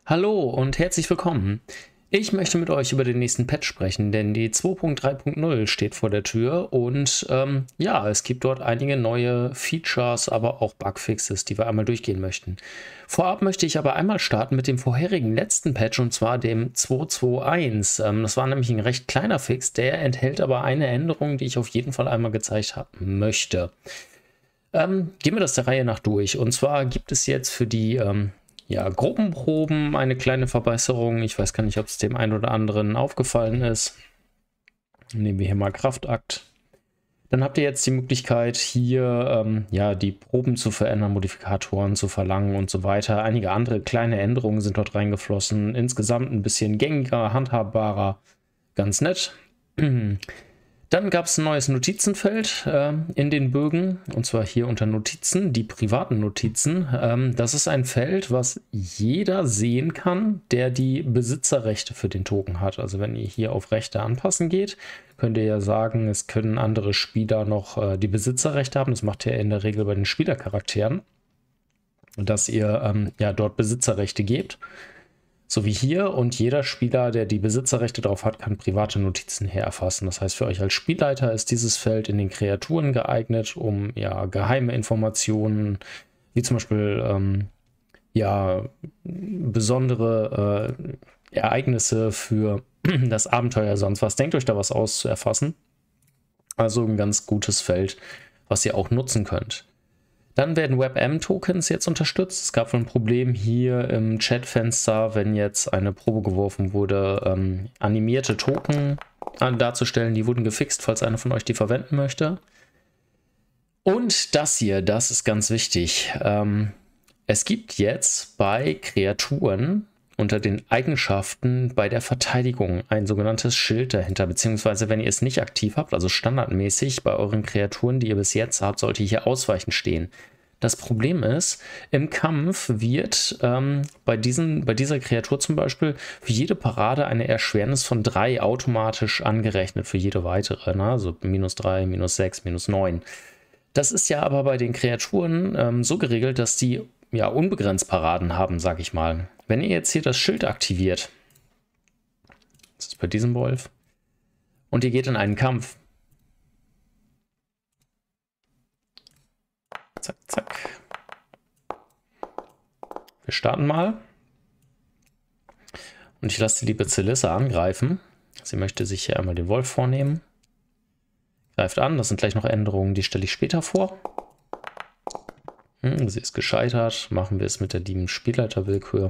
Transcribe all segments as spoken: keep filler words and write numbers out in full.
Hallo und herzlich willkommen. Ich möchte mit euch über den nächsten Patch sprechen, denn die zwei Punkt drei Punkt null steht vor der Tür und ähm, ja, es gibt dort einige neue Features, aber auch Bugfixes, die wir einmal durchgehen möchten. Vorab möchte ich aber einmal starten mit dem vorherigen letzten Patch und zwar dem zwei Punkt zwei Punkt eins. Ähm, das war nämlich ein recht kleiner Fix, der enthält aber eine Änderung, die ich auf jeden Fall einmal gezeigt haben möchte. Ähm, gehen wir das der Reihe nach durch und zwar gibt es jetzt für die ähm, Ja, Gruppenproben, eine kleine Verbesserung. Ich weiß gar nicht, ob es dem einen oder anderen aufgefallen ist. Nehmen wir hier mal Kraftakt. Dann habt ihr jetzt die Möglichkeit, hier ähm, ja, die Proben zu verändern, Modifikatoren zu verlangen und so weiter. Einige andere kleine Änderungen sind dort reingeflossen. Insgesamt ein bisschen gängiger, handhabbarer. Ganz nett. Dann gab es ein neues Notizenfeld äh, in den Bögen, und zwar hier unter Notizen, die privaten Notizen. Ähm, das ist ein Feld, was jeder sehen kann, der die Besitzerrechte für den Token hat. Also wenn ihr hier auf Rechte anpassen geht, könnt ihr ja sagen, es können andere Spieler noch äh, die Besitzerrechte haben. Das macht ihr in der Regel bei den Spielercharakteren, dass ihr ähm, ja dort Besitzerrechte gebt. So wie hier, und jeder Spieler, der die Besitzerrechte drauf hat, kann private Notizen hier erfassen. Das heißt, für euch als Spielleiter ist dieses Feld in den Kreaturen geeignet, um ja geheime Informationen, wie zum Beispiel ähm, ja besondere äh, Ereignisse für das Abenteuer, sonst was. Denkt euch da was aus, zu erfassen. Also ein ganz gutes Feld, was ihr auch nutzen könnt. Dann werden WebM-Tokens jetzt unterstützt. Es gab wohl ein Problem hier im Chatfenster, wenn jetzt eine Probe geworfen wurde, ähm, animierte Token darzustellen. Die wurden gefixt, falls einer von euch die verwenden möchte. Und das hier, das ist ganz wichtig. Ähm, es gibt jetzt bei Kreaturen unter den Eigenschaften bei der Verteidigung ein sogenanntes Schild dahinter, beziehungsweise wenn ihr es nicht aktiv habt, also standardmäßig bei euren Kreaturen, die ihr bis jetzt habt, sollte hier Ausweichen stehen. Das Problem ist, im Kampf wird ähm, bei, diesen, bei dieser Kreatur zum Beispiel für jede Parade eine Erschwernis von drei automatisch angerechnet, für jede weitere, ne? Also minus drei, minus sechs, minus neun. Das ist ja aber bei den Kreaturen ähm, so geregelt, dass die ja unbegrenzt Paraden haben, sag ich mal. Wenn ihr jetzt hier das Schild aktiviert, das ist bei diesem Wolf, und ihr geht in einen Kampf, zack, zack. Wir starten mal. Und ich lasse die liebe Celissa angreifen. Sie möchte sich hier einmal den Wolf vornehmen. Greift an, das sind gleich noch Änderungen, die stelle ich später vor. Hm, sie ist gescheitert. Machen wir es mit der lieben Spielleiterwillkür.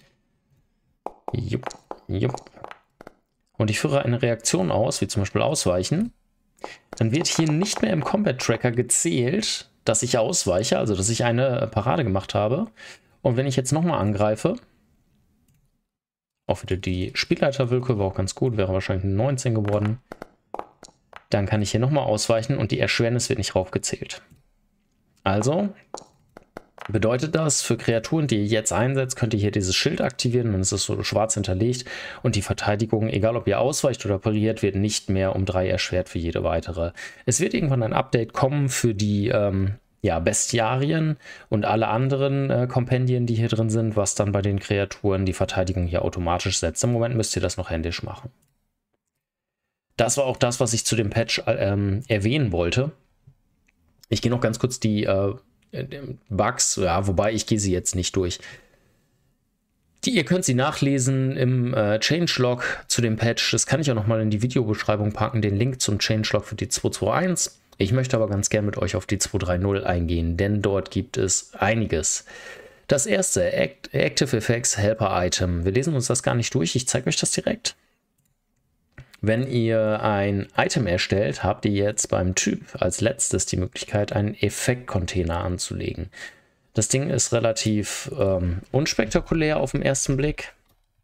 Jupp, jupp. Und ich führe eine Reaktion aus, wie zum Beispiel Ausweichen. Dann wird hier nicht mehr im Combat Tracker gezählt, dass ich ausweiche, also dass ich eine Parade gemacht habe. Und wenn ich jetzt nochmal angreife, auch wieder die Spielleiterwillkür, war auch ganz gut, wäre wahrscheinlich eine neunzehn geworden. Dann kann ich hier nochmal ausweichen und die Erschwernis wird nicht raufgezählt. Also bedeutet das, für Kreaturen, die ihr jetzt einsetzt, könnt ihr hier dieses Schild aktivieren, dann ist es so schwarz hinterlegt und die Verteidigung, egal ob ihr ausweicht oder pariert, wird nicht mehr um drei erschwert für jede weitere. Es wird irgendwann ein Update kommen für die ähm, ja, Bestiarien und alle anderen äh, Kompendien, die hier drin sind, was dann bei den Kreaturen die Verteidigung hier automatisch setzt. Im Moment müsst ihr das noch händisch machen. Das war auch das, was ich zu dem Patch ähm, erwähnen wollte. Ich gehe noch ganz kurz die äh, Bugs, ja, wobei ich gehe sie jetzt nicht durch. Die, ihr könnt sie nachlesen im äh, Changelog zu dem Patch. Das kann ich auch nochmal in die Videobeschreibung packen, den Link zum Changelog für die zwei Punkt zwei Punkt eins. Ich möchte aber ganz gern mit euch auf die zwei Punkt drei Punkt null eingehen, denn dort gibt es einiges. Das erste, Act Active Effects Helper Item. Wir lesen uns das gar nicht durch, ich zeige euch das direkt. Wenn ihr ein Item erstellt, habt ihr jetzt beim Typ als letztes die Möglichkeit, einen Effekt-Container anzulegen. Das Ding ist relativ ähm, unspektakulär auf den ersten Blick.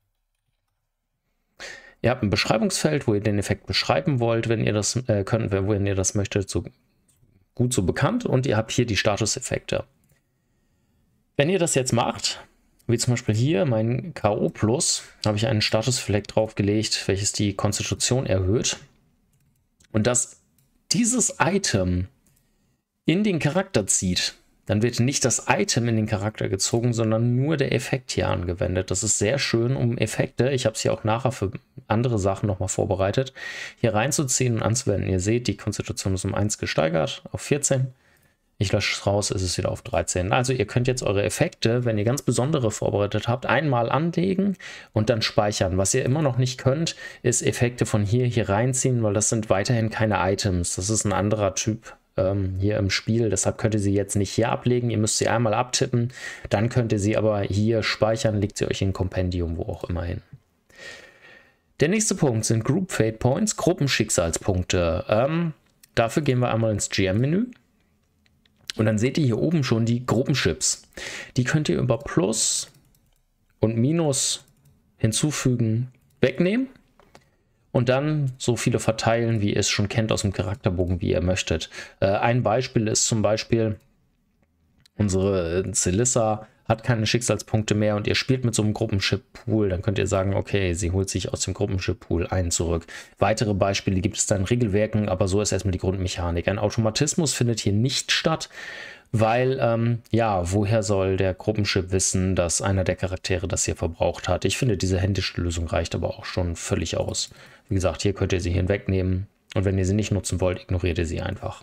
Ihr habt ein Beschreibungsfeld, wo ihr den Effekt beschreiben wollt, wenn ihr das äh, könnt, wenn ihr das möchtet, so gut so bekannt. Und ihr habt hier die Statuseffekte. Wenn ihr das jetzt macht, wie zum Beispiel hier, mein K O Plus, habe ich einen Statuseffekt draufgelegt, welches die Konstitution erhöht. Und dass dieses Item in den Charakter zieht, dann wird nicht das Item in den Charakter gezogen, sondern nur der Effekt hier angewendet. Das ist sehr schön, um Effekte, ich habe es hier auch nachher für andere Sachen nochmal vorbereitet, hier reinzuziehen und anzuwenden. Ihr seht, die Konstitution ist um eins gesteigert auf vierzehn. Ich lösche es raus, ist es wieder auf dreizehn. Also ihr könnt jetzt eure Effekte, wenn ihr ganz besondere vorbereitet habt, einmal anlegen und dann speichern. Was ihr immer noch nicht könnt, ist Effekte von hier hier reinziehen, weil das sind weiterhin keine Items. Das ist ein anderer Typ ähm, hier im Spiel. Deshalb könnt ihr sie jetzt nicht hier ablegen. Ihr müsst sie einmal abtippen. Dann könnt ihr sie aber hier speichern, legt sie euch in ein Kompendium, wo auch immer hin. Der nächste Punkt sind Group Fate Points, Gruppenschicksalspunkte. Ähm, dafür gehen wir einmal ins G M-Menü. Und dann seht ihr hier oben schon die Gruppenchips. Die könnt ihr über Plus und Minus hinzufügen, wegnehmen und dann so viele verteilen, wie ihr es schon kennt aus dem Charakterbogen, wie ihr möchtet. Äh, ein Beispiel ist zum Beispiel, unsere Celissa hat keine Schicksalspunkte mehr und ihr spielt mit so einem Gruppenchip-Pool, dann könnt ihr sagen, okay, sie holt sich aus dem Gruppenchip-Pool einen zurück. Weitere Beispiele gibt es dann in Regelwerken, aber so ist erstmal die Grundmechanik. Ein Automatismus findet hier nicht statt, weil, ähm, ja, woher soll der Gruppenchip wissen, dass einer der Charaktere das hier verbraucht hat? Ich finde, diese händische Lösung reicht aber auch schon völlig aus. Wie gesagt, hier könnt ihr sie hinwegnehmen und wenn ihr sie nicht nutzen wollt, ignoriert ihr sie einfach.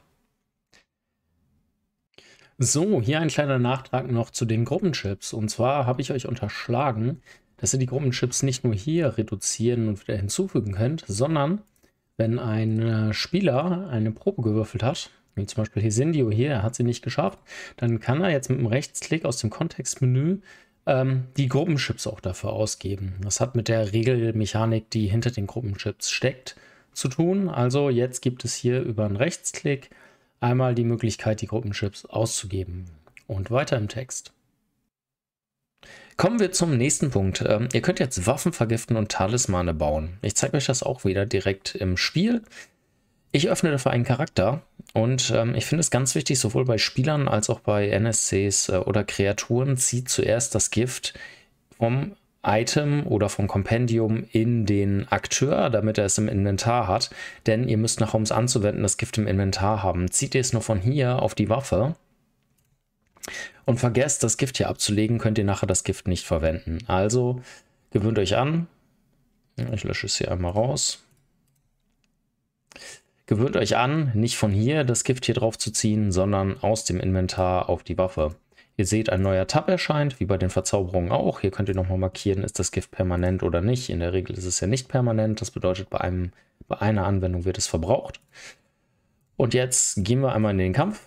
So, hier ein kleiner Nachtrag noch zu den Gruppenchips. Und zwar habe ich euch unterschlagen, dass ihr die Gruppenchips nicht nur hier reduzieren und wieder hinzufügen könnt, sondern wenn ein Spieler eine Probe gewürfelt hat, wie zum Beispiel Hesindio hier, er hat sie nicht geschafft, dann kann er jetzt mit einem Rechtsklick aus dem Kontextmenü ähm, die Gruppenchips auch dafür ausgeben. Das hat mit der Regelmechanik, die hinter den Gruppenchips steckt, zu tun. Also jetzt gibt es hier über einen Rechtsklick einmal die Möglichkeit, die Gruppenchips auszugeben. Und weiter im Text. Kommen wir zum nächsten Punkt. Ähm, ihr könnt jetzt Waffen vergiften und Talismane bauen. Ich zeige euch das auch wieder direkt im Spiel. Ich öffne dafür einen Charakter und ähm, ich finde es ganz wichtig, sowohl bei Spielern als auch bei N S Cs äh, oder Kreaturen, zieht zuerst das Gift vom Item oder vom Kompendium in den Akteur, damit er es im Inventar hat. Denn ihr müsst nachher, um es anzuwenden, das Gift im Inventar haben. Zieht ihr es nur von hier auf die Waffe und vergesst, das Gift hier abzulegen, könnt ihr nachher das Gift nicht verwenden. Also gewöhnt euch an. Ich lösche es hier einmal raus. Gewöhnt euch an, nicht von hier das Gift hier drauf zu ziehen, sondern aus dem Inventar auf die Waffe. Ihr seht, ein neuer Tab erscheint, wie bei den Verzauberungen auch. Hier könnt ihr nochmal markieren, ist das Gift permanent oder nicht. In der Regel ist es ja nicht permanent. Das bedeutet, bei, einem, bei einer Anwendung wird es verbraucht. Und jetzt gehen wir einmal in den Kampf.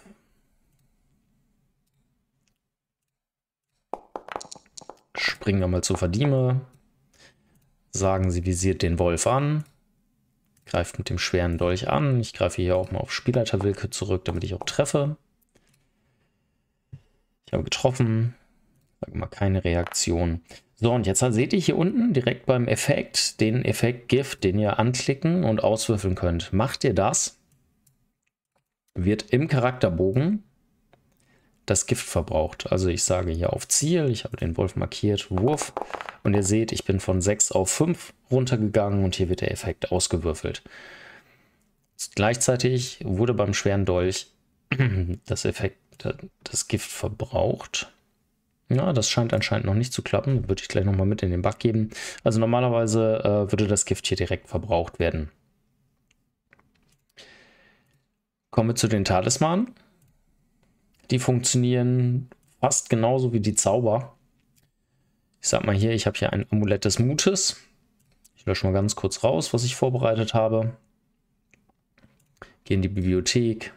Springen wir mal zu Verdieme. Sagen, sie visiert den Wolf an. Greift mit dem schweren Dolch an. Ich greife hier auch mal auf Spielleiterwillkür zurück, damit ich auch treffe. Ich habe getroffen, sage mal keine Reaktion. So, und jetzt seht ihr hier unten direkt beim Effekt den Effekt Gift, den ihr anklicken und auswürfeln könnt. Macht ihr das, wird im Charakterbogen das Gift verbraucht. Also ich sage hier auf Ziel, ich habe den Wolf markiert, Wurf. Und ihr seht, ich bin von sechs auf fünf runtergegangen und hier wird der Effekt ausgewürfelt. Gleichzeitig wurde beim schweren Dolch das Effekt das Gift verbraucht. Ja, das scheint anscheinend noch nicht zu klappen. Würde ich gleich nochmal mit in den Bug geben. Also normalerweise äh, würde das Gift hier direkt verbraucht werden. Kommen wir zu den Talismanen. Die funktionieren fast genauso wie die Zauber. Ich sag mal hier, ich habe hier ein Amulett des Mutes. Ich lösche mal ganz kurz raus, was ich vorbereitet habe. Gehe in die Bibliothek.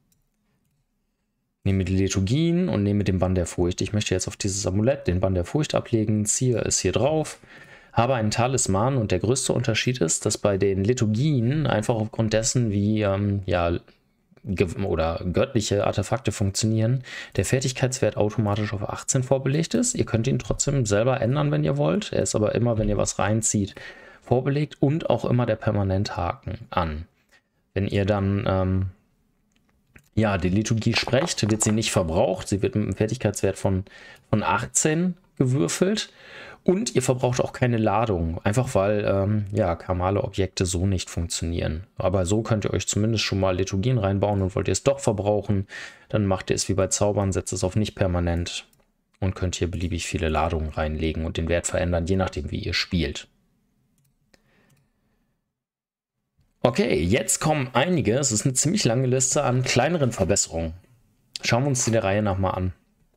Nehme die Liturgien und nehme den Bann der Furcht. Ich möchte jetzt auf dieses Amulett den Bann der Furcht ablegen, ziehe es hier drauf, habe einen Talisman und der größte Unterschied ist, dass bei den Liturgien einfach aufgrund dessen, wie ähm, ja, oder göttliche Artefakte funktionieren, der Fertigkeitswert automatisch auf achtzehn vorbelegt ist. Ihr könnt ihn trotzdem selber ändern, wenn ihr wollt. Er ist aber immer, wenn ihr was reinzieht, vorbelegt und auch immer der Permanenthaken an. Wenn ihr dann ähm, ja, die Liturgie sprecht, wird sie nicht verbraucht. Sie wird mit einem Fertigkeitswert von, von achtzehn gewürfelt. Und ihr verbraucht auch keine Ladung, einfach weil ähm, ja, karmale Objekte so nicht funktionieren. Aber so könnt ihr euch zumindest schon mal Liturgien reinbauen und wollt ihr es doch verbrauchen, dann macht ihr es wie bei Zaubern, setzt es auf nicht permanent und könnt hier beliebig viele Ladungen reinlegen und den Wert verändern, je nachdem wie ihr spielt. Okay, jetzt kommen einige, es ist eine ziemlich lange Liste an kleineren Verbesserungen. Schauen wir uns die der Reihe nach mal an.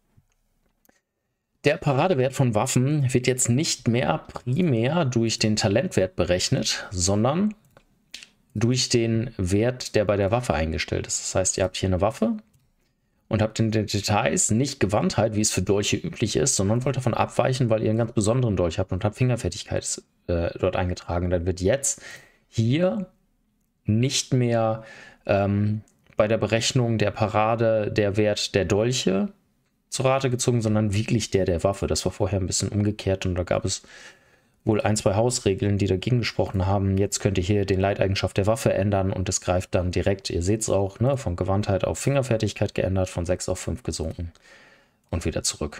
Der Paradewert von Waffen wird jetzt nicht mehr primär durch den Talentwert berechnet, sondern durch den Wert, der bei der Waffe eingestellt ist. Das heißt, ihr habt hier eine Waffe und habt in den Details nicht Gewandtheit, wie es für Dolche üblich ist, sondern wollt davon abweichen, weil ihr einen ganz besonderen Dolch habt und habt Fingerfertigkeit äh, dort eingetragen. Dann wird jetzt hier nicht mehr ähm, bei der Berechnung der Parade der Wert der Dolche zu Rate gezogen, sondern wirklich der der Waffe. Das war vorher ein bisschen umgekehrt und da gab es wohl ein, zwei Hausregeln, die dagegen gesprochen haben. Jetzt könnt ihr hier den Leiteigenschaft der Waffe ändern und es greift dann direkt, ihr seht es auch, ne, von Gewandtheit auf Fingerfertigkeit geändert, von sechs auf fünf gesunken und wieder zurück.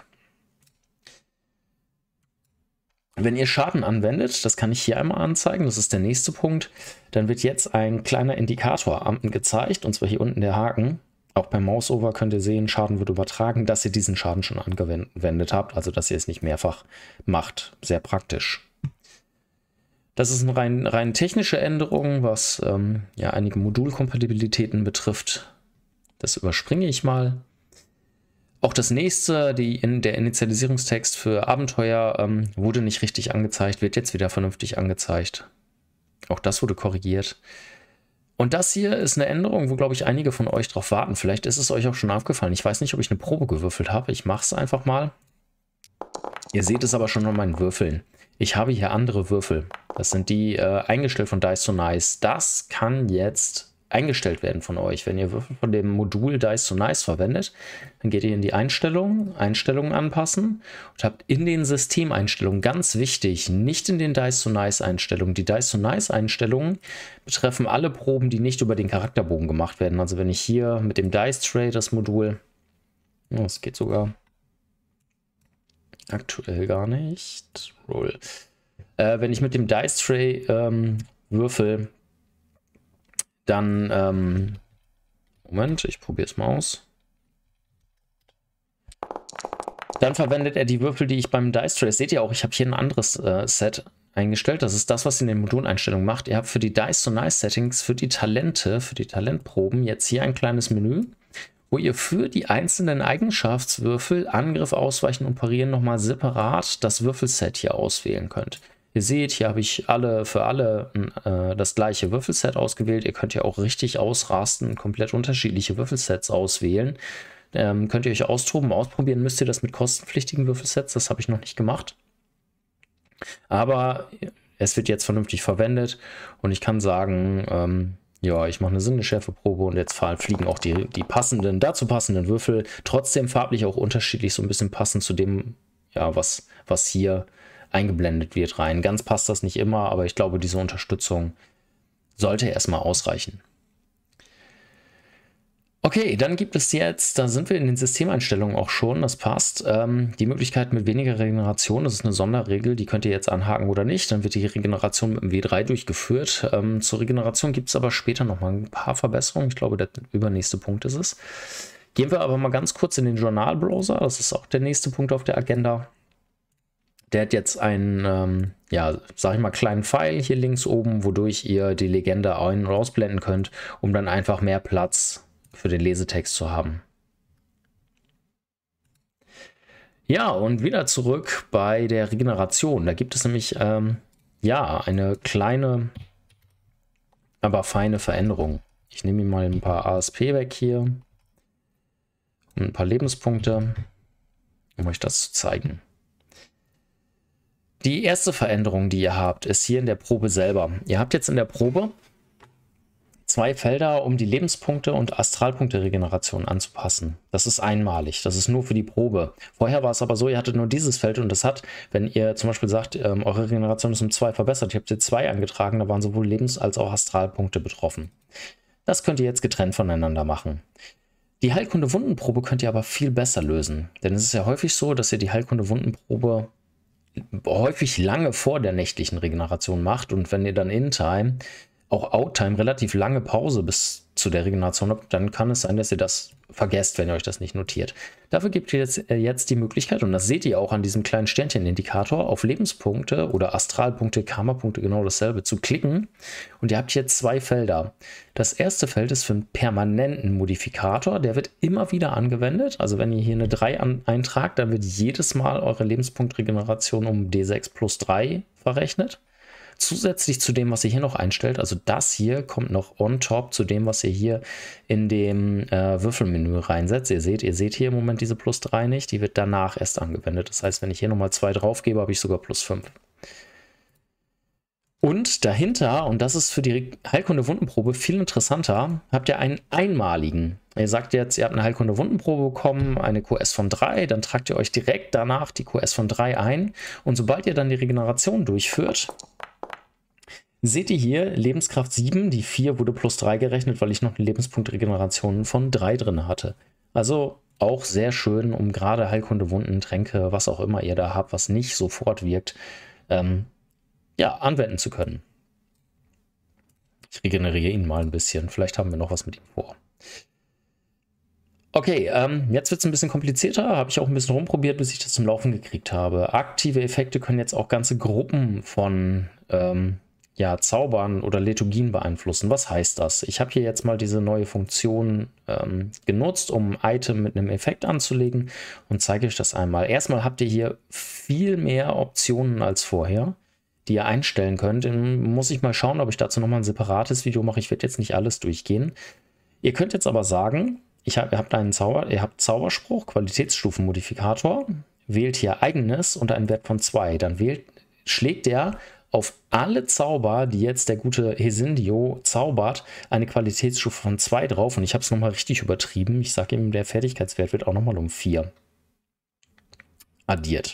Wenn ihr Schaden anwendet, das kann ich hier einmal anzeigen, das ist der nächste Punkt, dann wird jetzt ein kleiner Indikator gezeigt, und zwar hier unten der Haken. Auch beim Mouseover könnt ihr sehen, Schaden wird übertragen, dass ihr diesen Schaden schon angewendet habt, also dass ihr es nicht mehrfach macht. Sehr praktisch. Das ist eine rein, rein technische Änderung, was ähm, ja, einige Modulkompatibilitäten betrifft. Das überspringe ich mal. Auch das nächste, die in der Initialisierungstext für Abenteuer, ähm, wurde nicht richtig angezeigt, wird jetzt wieder vernünftig angezeigt. Auch das wurde korrigiert. Und das hier ist eine Änderung, wo, glaube ich, einige von euch drauf warten. Vielleicht ist es euch auch schon aufgefallen. Ich weiß nicht, ob ich eine Probe gewürfelt habe. Ich mache es einfach mal. Ihr seht es aber schon an meinen Würfeln. Ich habe hier andere Würfel. Das sind die äh, eingestellt von Dice to Nice. Das kann jetzt eingestellt werden von euch. Wenn ihr Würfel von dem Modul Dice to Nice verwendet, dann geht ihr in die Einstellungen, Einstellungen anpassen und habt in den Systemeinstellungen, ganz wichtig, nicht in den Dice to Nice Einstellungen. Die Dice to Nice Einstellungen betreffen alle Proben, die nicht über den Charakterbogen gemacht werden. Also wenn ich hier mit dem Dice Tray das Modul, oh, das geht sogar aktuell gar nicht, Roll. Äh, wenn ich mit dem Dice Tray ähm, würfel, dann, ähm, Moment, ich probiere es mal aus. Dann verwendet er die Würfel, die ich beim Dice Tray, seht ihr auch, ich habe hier ein anderes äh, Set eingestellt. Das ist das, was ihr in den Moduleinstellungen macht. Ihr habt für die Dice to Nice Settings, für die Talente, für die Talentproben jetzt hier ein kleines Menü, wo ihr für die einzelnen Eigenschaftswürfel, Angriff, Ausweichen und Parieren nochmal separat das Würfelset hier auswählen könnt. Ihr seht, hier habe ich alle für alle äh, das gleiche Würfelset ausgewählt. Ihr könnt ja auch richtig ausrasten, komplett unterschiedliche Würfelsets auswählen. Ähm, könnt ihr euch austoben, ausprobieren, müsst ihr das mit kostenpflichtigen Würfelsets. Das habe ich noch nicht gemacht. Aber es wird jetzt vernünftig verwendet und ich kann sagen, ähm, ja, ich mache eine Sinneschärfeprobe und jetzt fliegen auch die, die passenden, dazu passenden Würfel, trotzdem farblich auch unterschiedlich, so ein bisschen passend zu dem, ja, was, was hier eingeblendet wird rein. Ganz passt das nicht immer, aber ich glaube, diese Unterstützung sollte erstmal ausreichen. Okay, dann gibt es jetzt, da sind wir in den Systemeinstellungen auch schon, das passt, ähm, die Möglichkeit mit weniger Regeneration, das ist eine Sonderregel, die könnt ihr jetzt anhaken oder nicht, dann wird die Regeneration mit dem W drei durchgeführt. Ähm, zur Regeneration gibt es aber später nochmal ein paar Verbesserungen, ich glaube, der übernächste Punkt ist es. Gehen wir aber mal ganz kurz in den Journal-Browser, das ist auch der nächste Punkt auf der Agenda. Der hat jetzt einen, ähm, ja, sag ich mal, kleinen Pfeil hier links oben, wodurch ihr die Legende ein- und ausblenden könnt, um dann einfach mehr Platz für den Lesetext zu haben. Ja, und wieder zurück bei der Regeneration. Da gibt es nämlich, ähm, ja, eine kleine, aber feine Veränderung. Ich nehme mir mal ein paar A S P weg hier und ein paar Lebenspunkte, um euch das zu zeigen. Die erste Veränderung, die ihr habt, ist hier in der Probe selber. Ihr habt jetzt in der Probe zwei Felder, um die Lebenspunkte und Astralpunkte-Regeneration anzupassen. Das ist einmalig, das ist nur für die Probe. Vorher war es aber so, ihr hattet nur dieses Feld und das hat, wenn ihr zum Beispiel sagt, ähm, eure Regeneration ist um zwei verbessert, ihr habt hier zwei angetragen, da waren sowohl Lebens- als auch Astralpunkte betroffen. Das könnt ihr jetzt getrennt voneinander machen. Die Heilkunde-Wundenprobe könnt ihr aber viel besser lösen, denn es ist ja häufig so, dass ihr die Heilkunde-Wundenprobe häufig lange vor der nächtlichen Regeneration macht und wenn ihr dann In-Time, auch Out-Time, relativ lange Pause bis zu der Regeneration habt, dann kann es sein, dass ihr das vergesst, wenn ihr euch das nicht notiert. Dafür gibt ihr jetzt, äh, jetzt die Möglichkeit, und das seht ihr auch an diesem kleinen Sternchen-Indikator, auf Lebenspunkte oder Astralpunkte, Karma-Punkte, genau dasselbe, zu klicken. Und ihr habt hier zwei Felder. Das erste Feld ist für einen permanenten Modifikator, der wird immer wieder angewendet. Also wenn ihr hier eine drei an, eintragt, dann wird jedes Mal eure Lebenspunktregeneration um D sechs plus drei verrechnet. Zusätzlich zu dem, was ihr hier noch einstellt, also das hier kommt noch on top zu dem, was ihr hier in dem äh, Würfelmenü reinsetzt. Ihr seht, ihr seht hier im Moment diese plus drei nicht, die wird danach erst angewendet. Das heißt, wenn ich hier nochmal zwei drauf gebe, habe ich sogar plus fünf. Und dahinter, und das ist für die Heilkunde-Wundenprobe viel interessanter, habt ihr einen einmaligen. Ihr sagt jetzt, ihr habt eine Heilkunde-Wundenprobe bekommen, eine Q S von drei, dann tragt ihr euch direkt danach die Q S von drei ein. Und sobald ihr dann die Regeneration durchführt, seht ihr hier Lebenskraft sieben, die vier wurde plus drei gerechnet, weil ich noch eine Lebenspunktregeneration von drei drin hatte. Also auch sehr schön, um gerade Heilkunde, Wunden, Tränke, was auch immer ihr da habt, was nicht sofort wirkt, ähm, ja, anwenden zu können. Ich regeneriere ihn mal ein bisschen. Vielleicht haben wir noch was mit ihm vor. Okay, ähm, jetzt wird es ein bisschen komplizierter. Habe ich auch ein bisschen rumprobiert, bis ich das zum Laufen gekriegt habe. Aktive Effekte können jetzt auch ganze Gruppen von ähm, ja, Zaubern oder Liturgien beeinflussen. Was heißt das? Ich habe hier jetzt mal diese neue Funktion ähm, genutzt, um ein Item mit einem Effekt anzulegen und zeige euch das einmal. Erstmal habt ihr hier viel mehr Optionen als vorher, die ihr einstellen könnt. Dann muss ich mal schauen, ob ich dazu nochmal ein separates Video mache. Ich werde jetzt nicht alles durchgehen. Ihr könnt jetzt aber sagen, ich hab, ihr habt einen Zauber, ihr habt Zauberspruch, Qualitätsstufenmodifikator, wählt hier Eigenes und einen Wert von zwei. Dann wählt, schlägt er auf alle Zauber, die jetzt der gute Hesindio zaubert, eine Qualitätsstufe von zwei drauf. Und ich habe es nochmal richtig übertrieben. Ich sage ihm, der Fertigkeitswert wird auch nochmal um vier addiert.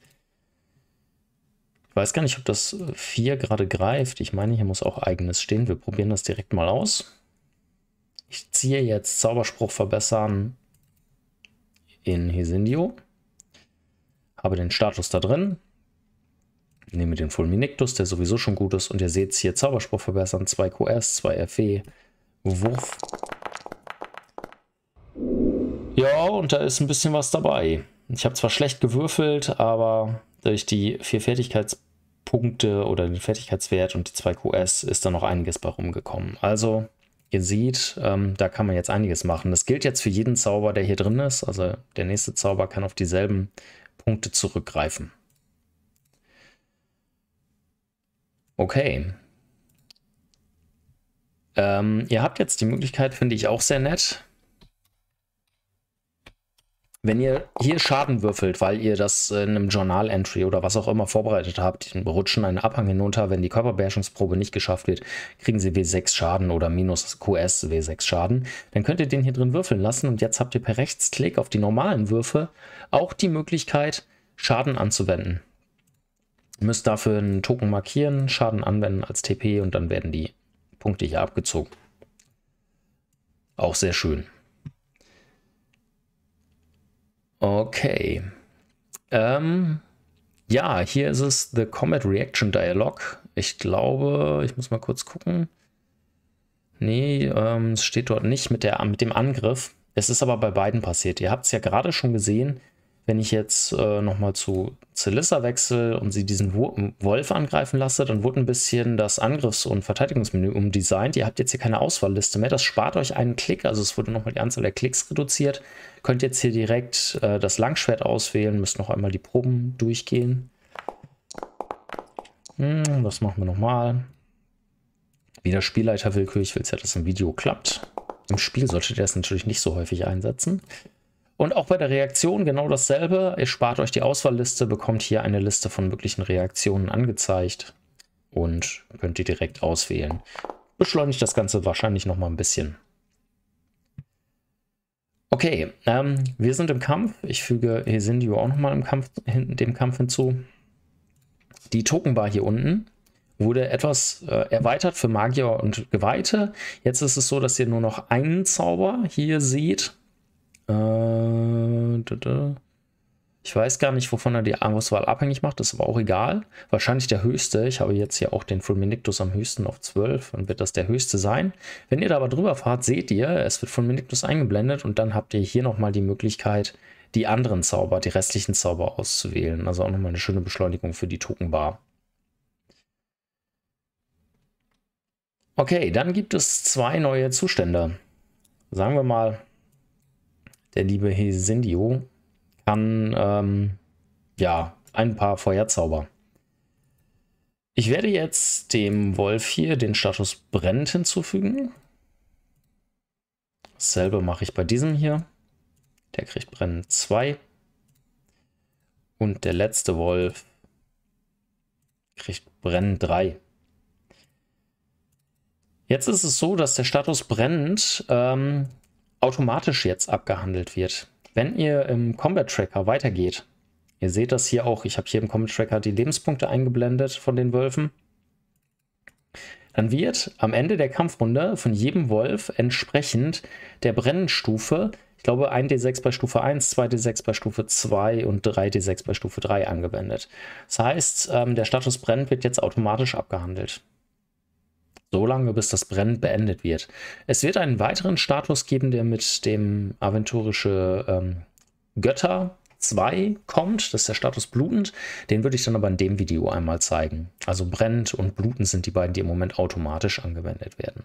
Ich weiß gar nicht, ob das vier gerade greift. Ich meine, hier muss auch Eigenes stehen. Wir probieren das direkt mal aus. Ich ziehe jetzt Zauberspruch verbessern in Hesindio. Habe den Status da drin. Nehme den Fulminictus, der sowieso schon gut ist. Und ihr seht hier Zauberspruch verbessern, zwei Q S, zwei F W, Wurf. Ja, und da ist ein bisschen was dabei. Ich habe zwar schlecht gewürfelt, aber durch die vier Fertigkeitspunkte oder den Fertigkeitswert und die zwei Q S ist da noch einiges bei rumgekommen. Also ihr seht, ähm, da kann man jetzt einiges machen. Das gilt jetzt für jeden Zauber, der hier drin ist. Also der nächste Zauber kann auf dieselben Punkte zurückgreifen. Okay. Ähm, ihr habt jetzt die Möglichkeit, finde ich auch sehr nett, wenn ihr hier Schaden würfelt, weil ihr das in einem Journal-Entry oder was auch immer vorbereitet habt, rutschen einen Abhang hinunter, wenn die Körperbeherrschungsprobe nicht geschafft wird, kriegen sie W sechs Schaden oder minus Q S W sechs Schaden. Dann könnt ihr den hier drin würfeln lassen und jetzt habt ihr per Rechtsklick auf die normalen Würfe auch die Möglichkeit, Schaden anzuwenden. Ihr müsst dafür einen Token markieren, Schaden anwenden als T P und dann werden die Punkte hier abgezogen. Auch sehr schön. Okay. Ähm, ja, hier ist es The Combat Reaction Dialog. Ich glaube, ich muss mal kurz gucken. Nee, ähm, es steht dort nicht mit, der, mit dem Angriff. Es ist aber bei beiden passiert. Ihr habt es ja gerade schon gesehen. Wenn ich jetzt äh, nochmal zu Celissa wechsle und sie diesen Wolf angreifen lasse, dann wurde ein bisschen das Angriffs- und Verteidigungsmenü umdesignt. Ihr habt jetzt hier keine Auswahlliste mehr. Das spart euch einen Klick. Also es wurde nochmal die Anzahl der Klicks reduziert. Könnt jetzt hier direkt äh, das Langschwert auswählen. Müsst noch einmal die Proben durchgehen. Hm, das machen wir nochmal. Wie der Spielleiter willkürlich will es ja, dass ein Video klappt. Im Spiel solltet ihr das natürlich nicht so häufig einsetzen. Und auch bei der Reaktion genau dasselbe. Ihr spart euch die Auswahlliste, bekommt hier eine Liste von möglichen Reaktionen angezeigt und könnt die direkt auswählen. Beschleunigt das Ganze wahrscheinlich noch mal ein bisschen. Okay, ähm, wir sind im Kampf. Ich füge Hesindio auch noch mal im Kampf, dem Kampf hinzu. Die Tokenbar hier unten wurde etwas äh, erweitert für Magier und Geweihte. Jetzt ist es so, dass ihr nur noch einen Zauber hier seht. Ich weiß gar nicht, wovon er die Auswahl abhängig macht, ist aber auch egal. Wahrscheinlich der höchste. Ich habe jetzt hier auch den Fulminictus am höchsten auf zwölf, dann wird das der höchste sein. Wenn ihr da aber drüber fahrt, seht ihr, es wird Fulminictus eingeblendet und dann habt ihr hier nochmal die Möglichkeit, die anderen Zauber, die restlichen Zauber auszuwählen. Also auch nochmal eine schöne Beschleunigung für die Tokenbar. Okay, dann gibt es zwei neue Zustände. Sagen wir mal, der liebe Hesindio kann ähm, ja ein paar Feuerzauber. Ich werde jetzt dem Wolf hier den Status Brennt hinzufügen. Dasselbe mache ich bei diesem hier. Der kriegt Brennen zwei. Und der letzte Wolf kriegt Brennen drei. Jetzt ist es so, dass der Status Brennend ähm, automatisch jetzt abgehandelt wird. Wenn ihr im Combat Tracker weitergeht, ihr seht das hier auch, ich habe hier im Combat Tracker die Lebenspunkte eingeblendet von den Wölfen, dann wird am Ende der Kampfrunde von jedem Wolf entsprechend der Brennenstufe, ich glaube ein D sechs bei Stufe eins, zwei D sechs bei Stufe zwei und drei D sechs bei Stufe drei angewendet. Das heißt, ähm, der Status Brennend wird jetzt automatisch abgehandelt. So lange, bis das Brennen beendet wird. Es wird einen weiteren Status geben, der mit dem aventurische ähm, Götter zwei kommt. Das ist der Status Blutend. Den würde ich dann aber in dem Video einmal zeigen. Also Brennend und Blutend sind die beiden, die im Moment automatisch angewendet werden.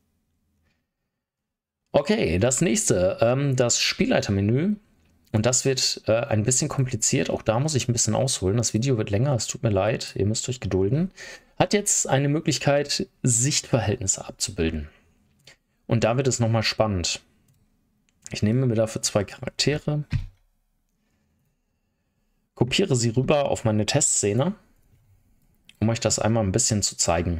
Okay, das nächste, ähm, das Spielleitermenü. Und das wird äh, ein bisschen kompliziert. Auch da muss ich ein bisschen ausholen. Das Video wird länger, es tut mir leid. Ihr müsst euch gedulden. Hat jetzt eine Möglichkeit, Sichtverhältnisse abzubilden. Und da wird es nochmal spannend. Ich nehme mir dafür zwei Charaktere, kopiere sie rüber auf meine Testszene, um euch das einmal ein bisschen zu zeigen.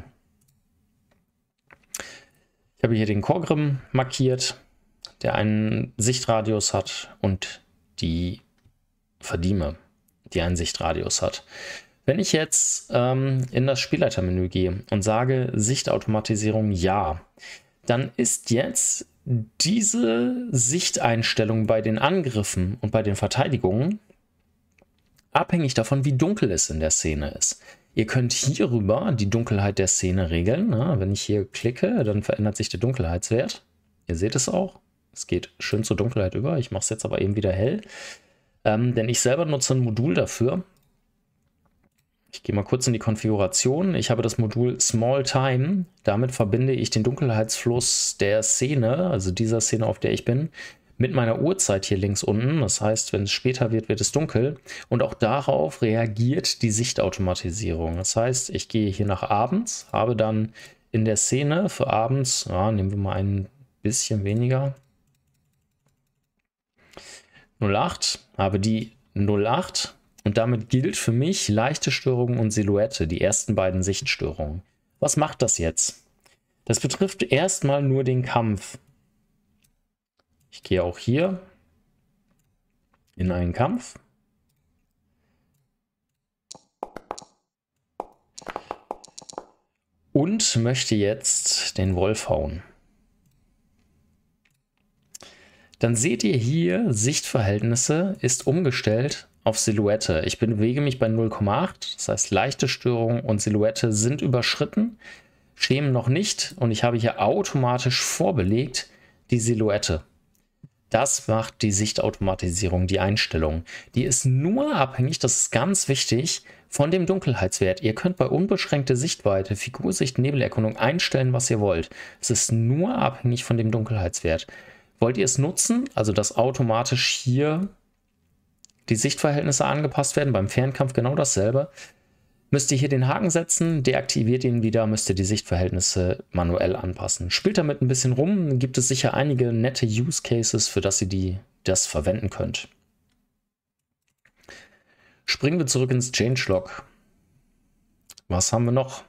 Ich habe hier den Korgrim markiert, der einen Sichtradius hat, und die Verdieme, die einen Sichtradius hat. Wenn ich jetzt ähm, in das Spielleitermenü gehe und sage Sichtautomatisierung ja, dann ist jetzt diese Sichteinstellung bei den Angriffen und bei den Verteidigungen abhängig davon, wie dunkel es in der Szene ist. Ihr könnt hierüber die Dunkelheit der Szene regeln. Na, wenn ich hier klicke, dann verändert sich der Dunkelheitswert. Ihr seht es auch. Es geht schön zur Dunkelheit über. Ich mache es jetzt aber eben wieder hell. Ähm, denn ich selber nutze ein Modul dafür. Ich gehe mal kurz in die Konfiguration. Ich habe das Modul Small Time. Damit verbinde ich den Dunkelheitsfluss der Szene, also dieser Szene, auf der ich bin, mit meiner Uhrzeit hier links unten. Das heißt, wenn es später wird, wird es dunkel. Und auch darauf reagiert die Sichtautomatisierung. Das heißt, ich gehe hier nach abends, habe dann in der Szene für abends, ja, nehmen wir mal ein bisschen weniger, null Komma acht, habe die null Komma acht. Und damit gilt für mich leichte Störungen und Silhouette, die ersten beiden Sichtstörungen. Was macht das jetzt? Das betrifft erstmal nur den Kampf. Ich gehe auch hier in einen Kampf. Und möchte jetzt den Wolf hauen. Dann seht ihr hier, Sichtverhältnisse ist umgestellt auf Silhouette. Ich bewege mich bei null Komma acht, das heißt leichte Störung und Silhouette sind überschritten, Schemen noch nicht, und ich habe hier automatisch vorbelegt die Silhouette. Das macht die Sichtautomatisierung, die Einstellung. Die ist nur abhängig, das ist ganz wichtig, von dem Dunkelheitswert. Ihr könnt bei unbeschränkter Sichtweite, Figursicht, Nebelerkundung einstellen, was ihr wollt. Es ist nur abhängig von dem Dunkelheitswert. Wollt ihr es nutzen, also dass automatisch hier die Sichtverhältnisse angepasst werden, beim Fernkampf genau dasselbe, müsst ihr hier den Haken setzen, deaktiviert ihn wieder, müsst ihr die Sichtverhältnisse manuell anpassen. Spielt damit ein bisschen rum, gibt es sicher einige nette Use Cases, für das ihr die, das verwenden könnt. Springen wir zurück ins Changelog. Was haben wir noch?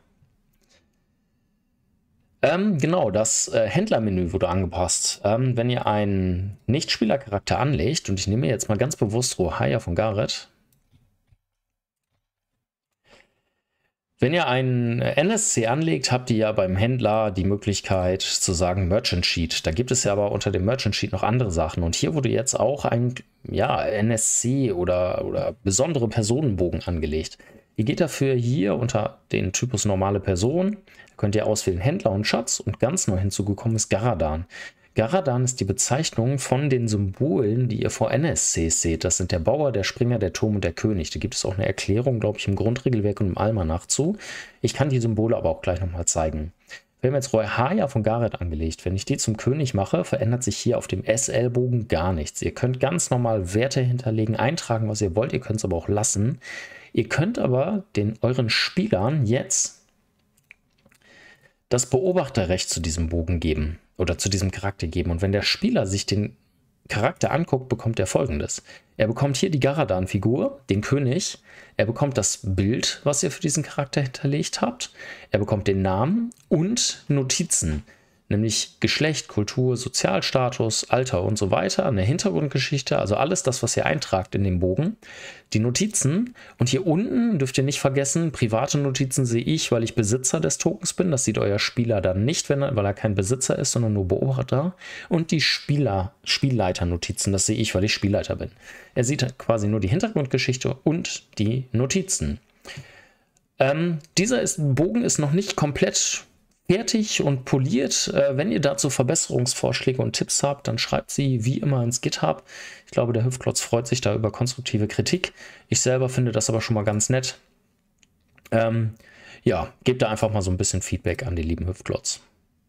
Ähm, genau, das äh, Händlermenü wurde angepasst. Ähm, wenn ihr einen Nicht-Spieler-Charakter anlegt, und ich nehme jetzt mal ganz bewusst Rohaya von Gareth, Wenn ihr einen N S C anlegt, habt ihr ja beim Händler die Möglichkeit zu sagen Merchant Sheet. Da gibt es ja aber unter dem Merchant Sheet noch andere Sachen. Und hier wurde jetzt auch ein ja, N S C oder, oder besondere Personenbogen angelegt. Ihr geht dafür hier unter den Typus normale Person, könnt ihr auswählen Händler und Schatz und ganz neu hinzugekommen ist Garadan. Garadan ist die Bezeichnung von den Symbolen, die ihr vor N S Cs seht. Das sind der Bauer, der Springer, der Turm und der König. Da gibt es auch eine Erklärung, glaube ich, im Grundregelwerk und im Almanach zu. Ich kann die Symbole aber auch gleich nochmal zeigen. Wir haben jetzt Royhaja von Gareth angelegt. Wenn ich die zum König mache, verändert sich hier auf dem S L-Bogen gar nichts. Ihr könnt ganz normal Werte hinterlegen, eintragen, was ihr wollt. Ihr könnt es aber auch lassen. Ihr könnt aber den euren Spielern jetzt das Beobachterrecht zu diesem Bogen geben oder zu diesem Charakter geben. Und wenn der Spieler sich den Charakter anguckt, bekommt er Folgendes. Er bekommt hier die Garadan-Figur, den König. Er bekommt das Bild, was ihr für diesen Charakter hinterlegt habt. Er bekommt den Namen und Notizen, nämlich Geschlecht, Kultur, Sozialstatus, Alter und so weiter, eine Hintergrundgeschichte, also alles das, was ihr eintragt in den Bogen, die Notizen. Und hier unten dürft ihr nicht vergessen, private Notizen sehe ich, weil ich Besitzer des Tokens bin. Das sieht euer Spieler dann nicht, wenn er, weil er kein Besitzer ist, sondern nur Beobachter. Und die Spieler, Spielleiter-Notizen, das sehe ich, weil ich Spielleiter bin. Er sieht quasi nur die Hintergrundgeschichte und die Notizen. Ähm, dieser ist, Bogen ist noch nicht komplett fertig und poliert. Äh, wenn ihr dazu Verbesserungsvorschläge und Tipps habt, dann schreibt sie wie immer ins GitHub. Ich glaube, der Hüftklotz freut sich da über konstruktive Kritik. Ich selber finde das aber schon mal ganz nett. Ähm, ja, gebt da einfach mal so ein bisschen Feedback an die lieben Hüftklotz.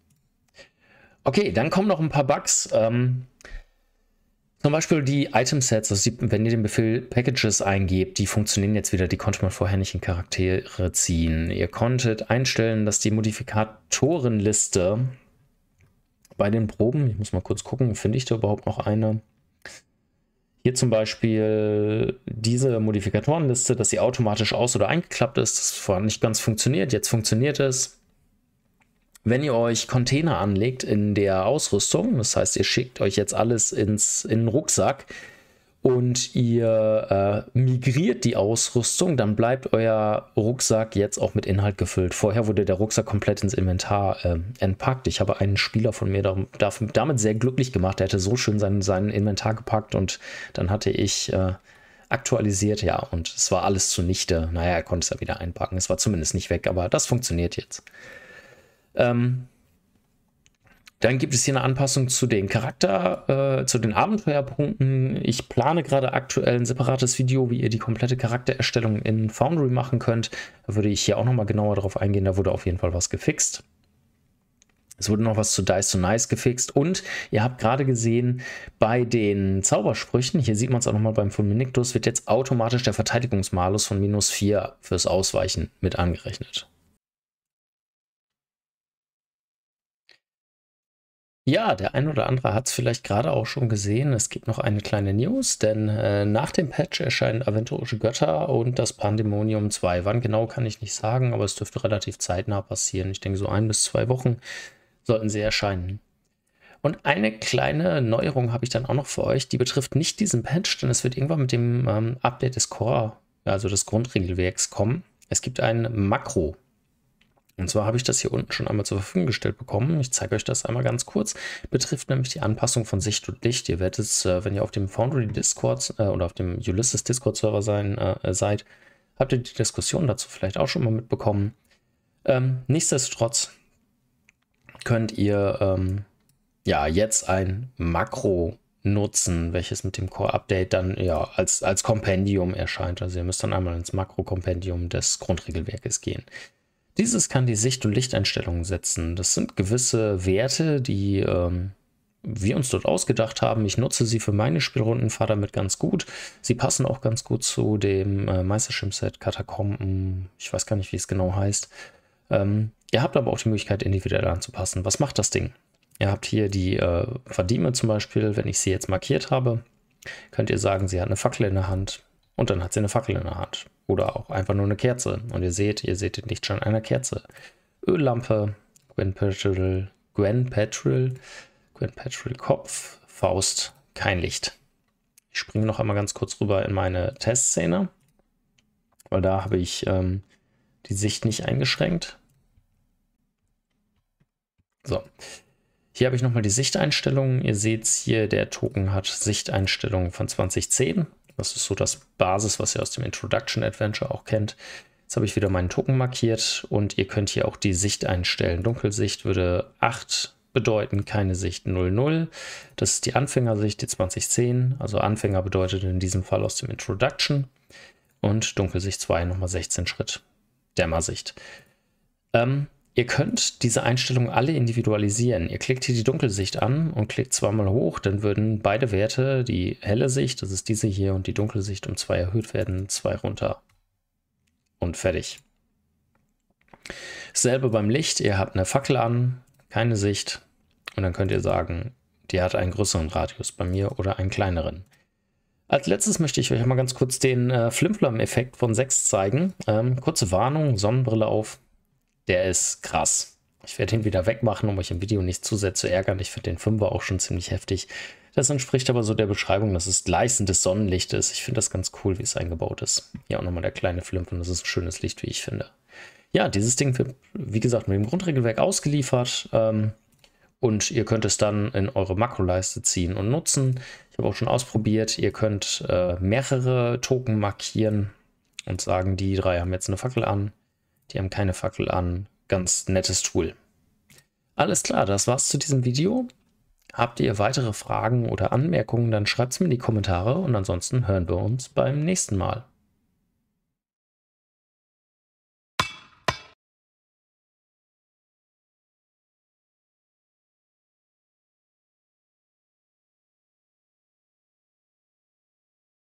Okay, dann kommen noch ein paar Bugs. Ähm, Zum Beispiel die Item-Sets, also die, wenn ihr den Befehl Packages eingebt, die funktionieren jetzt wieder, die konnte man vorher nicht in Charaktere ziehen. Ihr konntet einstellen, dass die Modifikatorenliste bei den Proben, ich muss mal kurz gucken, finde ich da überhaupt noch eine? Hier zum Beispiel diese Modifikatorenliste, dass sie automatisch aus- oder eingeklappt ist, das vorher nicht ganz funktioniert, jetzt funktioniert es. Wenn ihr euch Container anlegt in der Ausrüstung, das heißt, ihr schickt euch jetzt alles ins, in den Rucksack und ihr äh, migriert die Ausrüstung, dann bleibt euer Rucksack jetzt auch mit Inhalt gefüllt. Vorher wurde der Rucksack komplett ins Inventar äh, entpackt. Ich habe einen Spieler von mir damit sehr glücklich gemacht. Der hätte so schön sein, sein Inventar gepackt und dann hatte ich äh, aktualisiert, ja, und es war alles zunichte. Naja, er konnte es ja wieder einpacken. Es war zumindest nicht weg, aber das funktioniert jetzt. Ähm, dann gibt es hier eine Anpassung zu den Charakter, äh, zu den Abenteuerpunkten. Ich plane gerade aktuell ein separates Video, wie ihr die komplette Charaktererstellung in Foundry machen könnt. Da würde ich hier auch nochmal genauer drauf eingehen. Da wurde auf jeden Fall was gefixt. Es wurde noch was zu Dice to Nice gefixt und ihr habt gerade gesehen, bei den Zaubersprüchen, hier sieht man es auch nochmal beim Fulminictus, wird jetzt automatisch der Verteidigungsmalus von minus vier fürs Ausweichen mit angerechnet. Ja, der ein oder andere hat es vielleicht gerade auch schon gesehen. Es gibt noch eine kleine News, denn äh, nach dem Patch erscheinen Aventurische Götter und das Pandemonium zwei. Wann genau kann ich nicht sagen, aber es dürfte relativ zeitnah passieren. Ich denke, so ein bis zwei Wochen sollten sie erscheinen. Und eine kleine Neuerung habe ich dann auch noch für euch, die betrifft nicht diesen Patch, denn es wird irgendwann mit dem ähm, Update des Core, also des Grundregelwerks, kommen. Es gibt ein Makro. Und zwar habe ich das hier unten schon einmal zur Verfügung gestellt bekommen. Ich zeige euch das einmal ganz kurz. Betrifft nämlich die Anpassung von Sicht und Licht. Ihr werdet es, wenn ihr auf dem Foundry Discord äh, oder auf dem Ulysses Discord Server sein, äh, seid, habt ihr die Diskussion dazu vielleicht auch schon mal mitbekommen. Ähm, nichtsdestotrotz könnt ihr ähm, ja jetzt ein Makro nutzen, welches mit dem Core-Update dann ja als, als Kompendium erscheint. Also ihr müsst dann einmal ins Makro-Kompendium des Grundregelwerkes gehen. Dieses kann die Sicht- und Lichteinstellungen setzen. Das sind gewisse Werte, die ähm, wir uns dort ausgedacht haben. Ich nutze sie für meine Spielrunden, fahre damit ganz gut. Sie passen auch ganz gut zu dem äh, Meisterschirm-Set Katakomben. Ich weiß gar nicht, wie es genau heißt. Ähm, ihr habt aber auch die Möglichkeit, individuell anzupassen. Was macht das Ding? Ihr habt hier die äh, Verdieme zum Beispiel. Wenn ich sie jetzt markiert habe, könnt ihr sagen, sie hat eine Fackel in der Hand. Und dann hat sie eine Fackel in der Hand. Oder auch einfach nur eine Kerze. Und ihr seht, ihr seht den Lichtschein einer Kerze. Öllampe, Gwen Petrol, Gwen Petrol, Gwen Petrol Kopf, Faust, kein Licht. Ich springe noch einmal ganz kurz rüber in meine Testszene. Weil da habe ich ähm, die Sicht nicht eingeschränkt. So, hier habe ich nochmal die Sichteinstellungen. Ihr seht hier, der Token hat Sichteinstellungen von zwanzig zehn. Das ist so das Basis, was ihr aus dem Introduction Adventure auch kennt. Jetzt habe ich wieder meinen Token markiert und ihr könnt hier auch die Sicht einstellen. Dunkelsicht würde acht bedeuten, keine Sicht null null. Das ist die Anfängersicht, die zwanzig zehn. Also Anfänger bedeutet in diesem Fall aus dem Introduction. Und Dunkelsicht zwei nochmal sechzehn Schritt. Dämmersicht. Ähm, ihr könnt diese Einstellungen alle individualisieren. Ihr klickt hier die Dunkelsicht an und klickt zweimal hoch, dann würden beide Werte, die helle Sicht, das ist diese hier, und die Dunkelsicht um zwei erhöht werden, zwei runter. Und fertig. Dasselbe beim Licht. Ihr habt eine Fackel an, keine Sicht. Und dann könnt ihr sagen, die hat einen größeren Radius bei mir oder einen kleineren. Als letztes möchte ich euch mal ganz kurz den äh, Flimflam-Effekt von sechs zeigen. Ähm, kurze Warnung, Sonnenbrille auf. Der ist krass. Ich werde ihn wieder wegmachen, um euch im Video nicht zu sehr zu ärgern. Ich finde den Fünfer auch schon ziemlich heftig. Das entspricht aber so der Beschreibung, dass es gleißendes Sonnenlicht ist. Ich finde das ganz cool, wie es eingebaut ist. Hier auch nochmal der kleine Flimp und das ist ein schönes Licht, wie ich finde. Ja, dieses Ding wird, wie gesagt, mit dem Grundregelwerk ausgeliefert. Ähm, und ihr könnt es dann in eure Makroleiste ziehen und nutzen. Ich habe auch schon ausprobiert. Ihr könnt äh, mehrere Token markieren und sagen, die drei haben jetzt eine Fackel an. Die haben keine Fackel an. Ganz nettes Tool. Alles klar, das war's zu diesem Video. Habt ihr weitere Fragen oder Anmerkungen, dann schreibt es mir in die Kommentare und ansonsten hören wir uns beim nächsten Mal.